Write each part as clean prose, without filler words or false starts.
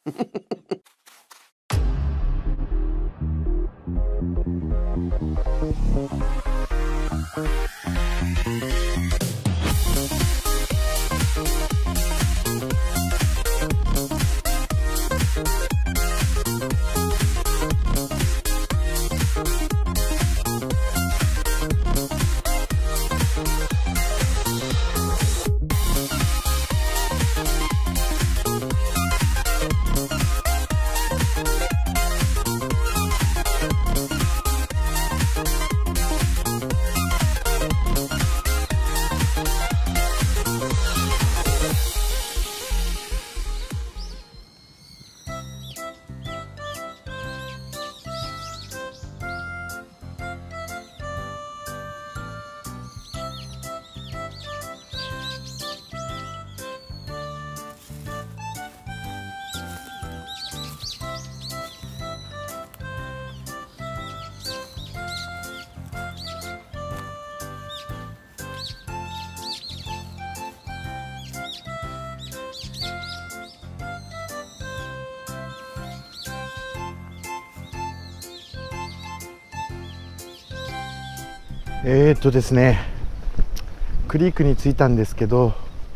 ですね、クリークに着いたんですけど、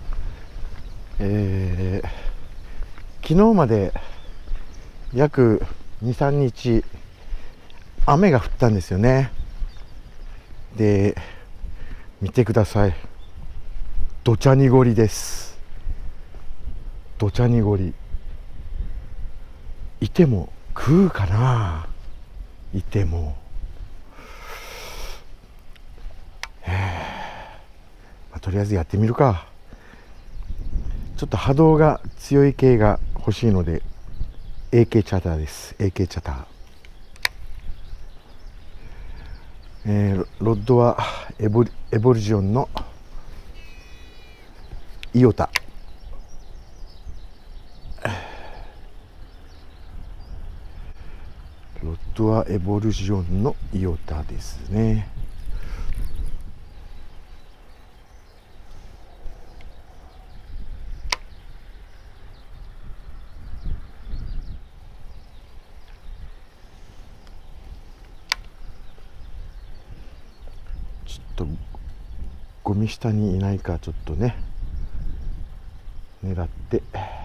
昨日まで約2、3日雨が降ったんですよね。で、見てください。どちゃ濁りです。どちゃ濁り。いても食うかな。いても。とりあえずやってみるか。ちょっと波動が強い系が欲しいので AK チャターです。 AK チャター、ロッドはエボリジョンのイオタ。ロッドはエボリジョンのイオタですね。ちょっとゴミ下にいないかちょっとね狙って。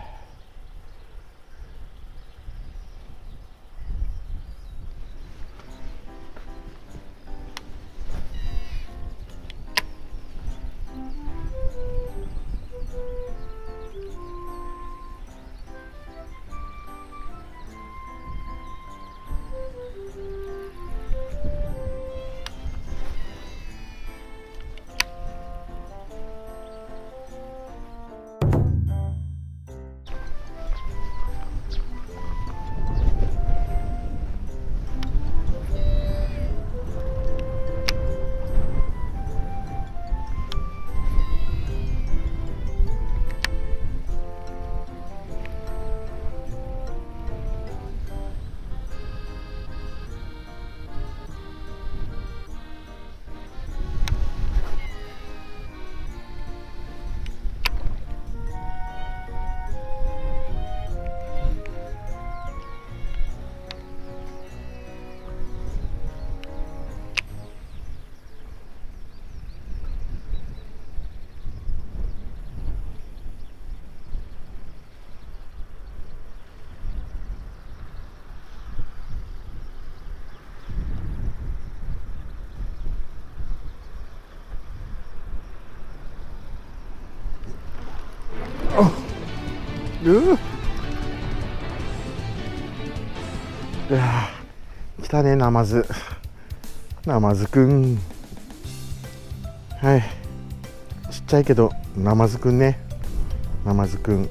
来たね、ナマズ。ナマズくん。はい。ちっちゃいけど、ナマズくんね。ナマズくん。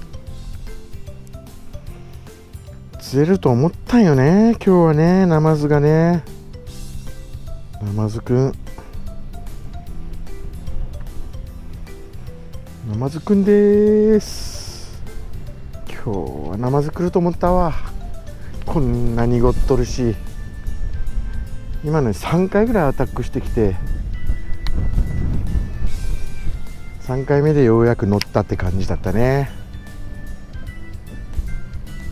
釣れると思ったんよね、今日はね、ナマズがね。ナマズくん。ナマズくんです。今日はナマズ来ると思ったわ。こんなにごっとるし、今の3回ぐらいアタックしてきて、3回目でようやく乗ったって感じだったね。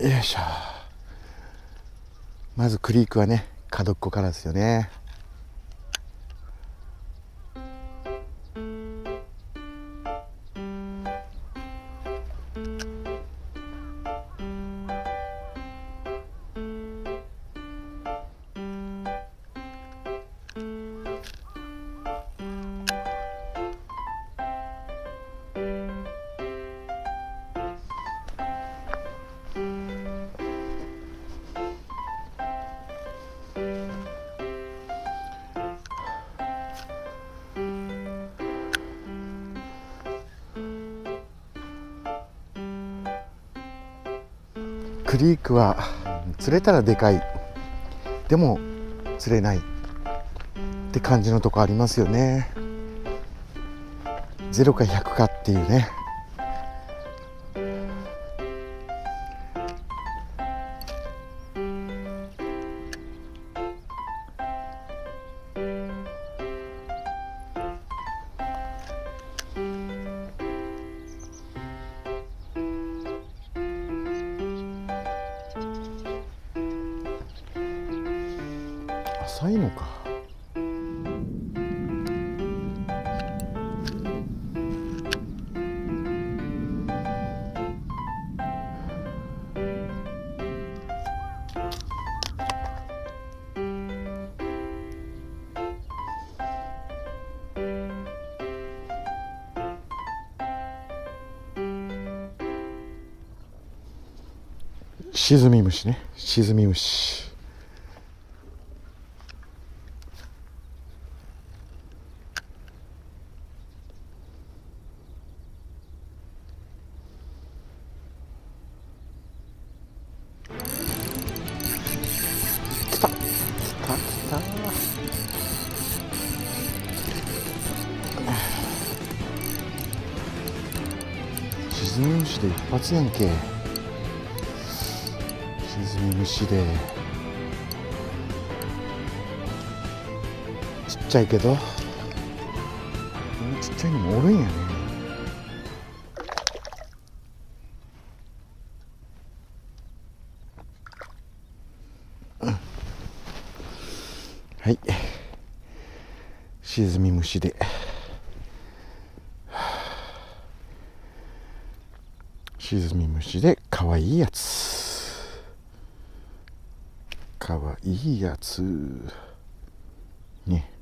よいしょ。まずクリークはね、角っこからですよね。クリークは釣れたらでかい、でも釣れないって感じのとこありますよね。0か100かっていうね。浅いのか。沈み虫ね、沈み虫。来た来た来た。沈み虫で一発やんけ。沈み虫でちっちゃいけど、ちっちゃいのもおるんやね。はい、沈み虫で沈み虫でかわいいやつ、かわいいやつね。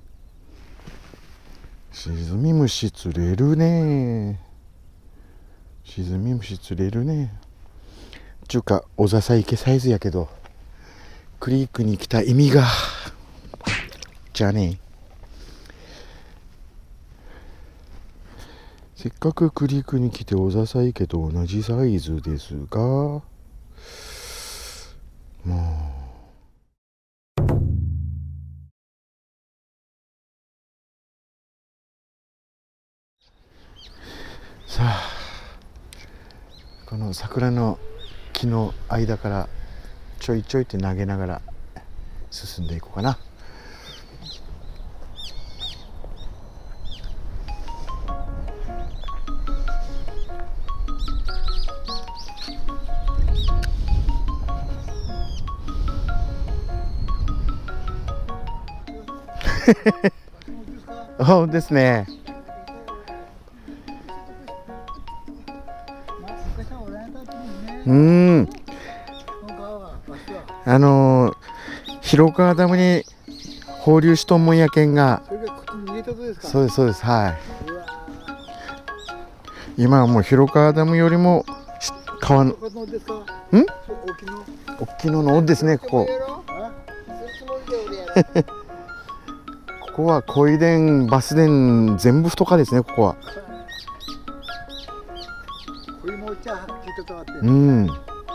沈み虫釣れるね。沈み虫釣れるね。ちゅうか小笹池サイズやけど、クリークに来た意味がじゃあね、せっかくクリークに来て小笹池と同じサイズですが、もうさあ、この桜の木の間からちょいちょいって投げながら進んでいこうかな。そうですね。広川ダムに放流しとんもんやけんが。そうですそうです、はい。今はもう広川ダムよりも川の大きののですね、ここ。ここは小出バス電全部太かですね、ここは。うん。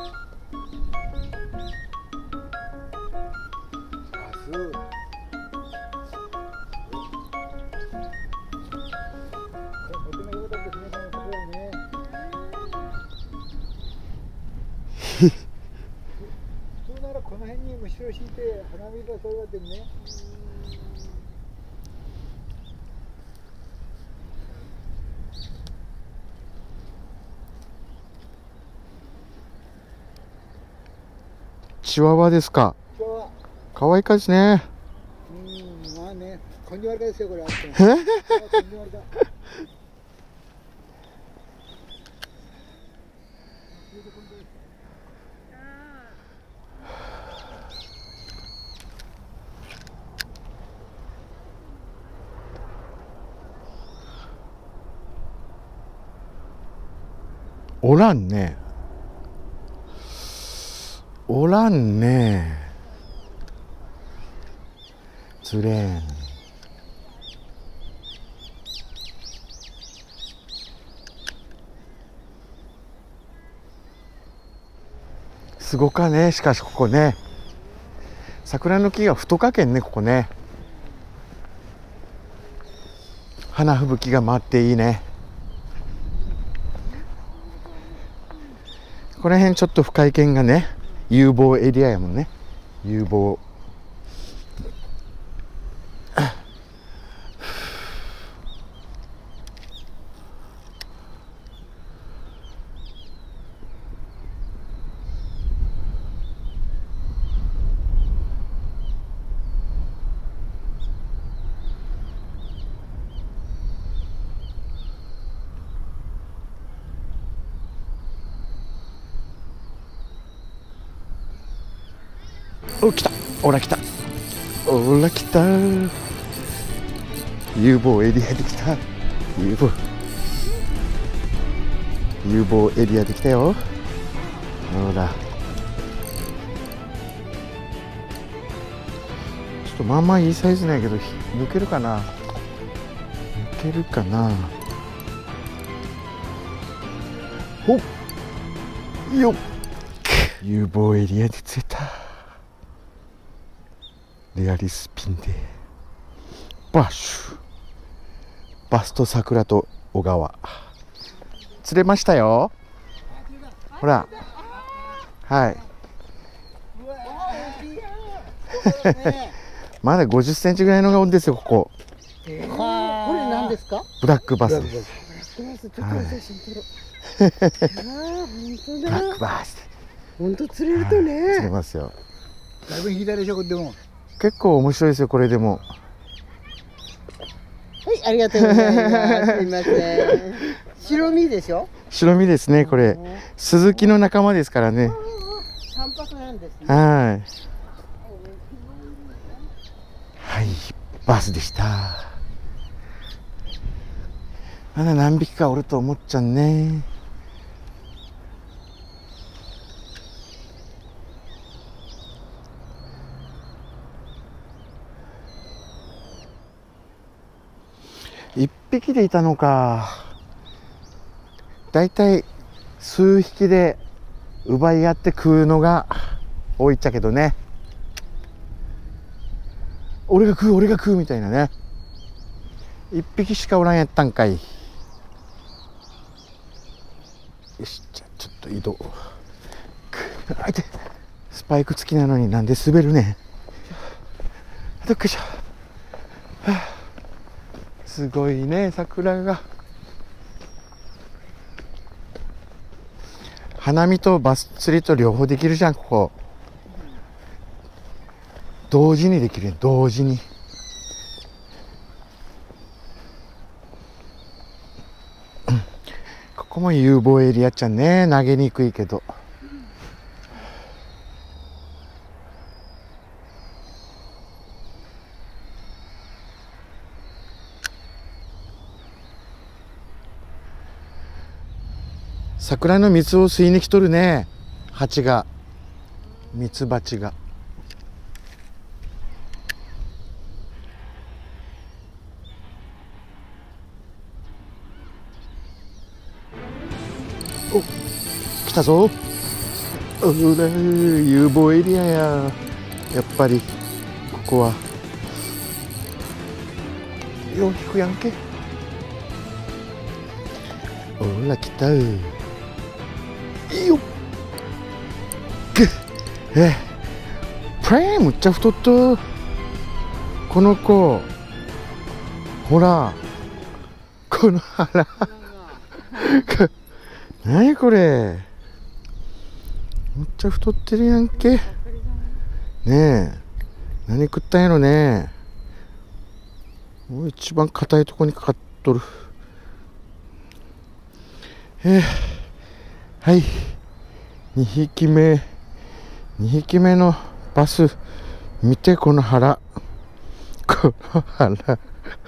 普通ならこの辺にむしろ敷いて花見がそういうわけね。 チワワですか。 今日は可愛いかですね。 まあね、根性悪かですよこれ。根性悪か。 おらんね。おらんね。釣れん。すごかね。しかしここね、桜の木が太かけんね。ここね、花吹雪が舞っていいね。この辺ちょっと深いけんがね、有望エリアやもんね。有望。お、来た。おら来た。おら来た。有望エリアで来た。有望エリアで来たよ。ほら。ちょっとまあまあいいサイズなんやけど、抜けるかな。ほっよっ。有望エリアで釣れた。レアリスピンでバッシュ。バスと桜と小川釣れましたよ。ほら、はい。まだ50センチぐらいのが多いんですよ、ここ。 これ何ですか？ ブラックバスです。 ちょっと写真撮ろう。本当だ。 ブラックバス。 本当釣れるとね。 釣れますよ。 だいぶ引いたでしょ、でも。 結構面白いですよ、これでも。 はい、ありがとうございます。すみません。白身でしょ？ 白身ですね、これ。スズキの仲間ですからね。 三泊なんですね。 はい。はい、バスでした。まだ何匹かおると思っちゃうね。一匹でいたのか。だいたい数匹で奪い合って食うのが多いっちゃけどね。俺が食うみたいなね。一匹しかおらんやったんかい。よし、じゃあちょっと移動。あいて、スパイク付きなのになんで滑るね。どっかしょ。はあ、すごいね、桜が。花見とバス釣りと両方できるじゃん、ここ。同時にできるよ、同時に。ここも有望エリアっちゃね、投げにくいけど。桜の蜜を吸いに来とるね、蜂が、ミツバチが。お、来たぞ。おら、有望エリアや。やっぱりここはよう引くやんけ。おら来た。いいよ。プレーむっちゃ太った。この子ほら、この腹何これ、むっちゃ太ってるやんけ。 ねえ、何食ったんやろね。もう一番硬いとこにかかっとる。はい、2匹目のバス。見てこの腹、この腹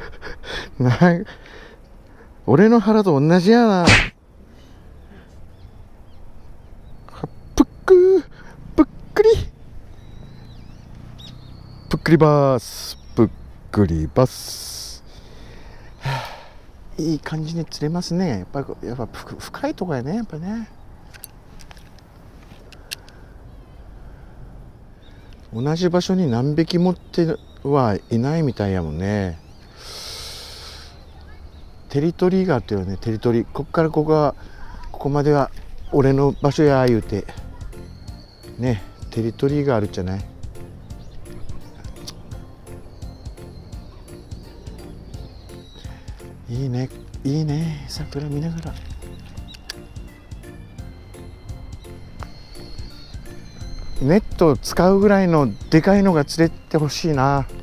俺の腹と同じやな。ぷっくりバース、ぷっくりバス。いい感じに釣れますね。やっぱ深いとこやね、やっぱね。同じ場所に何匹持ってはいないみたいやもんね。テリトリーがあったよね、テリトリー。こっからここまでは俺の場所や言うてね、テリトリーがあるじゃない。いいね、いいね、桜見ながら。ネット使うぐらいのでかいのが釣れてほしいな。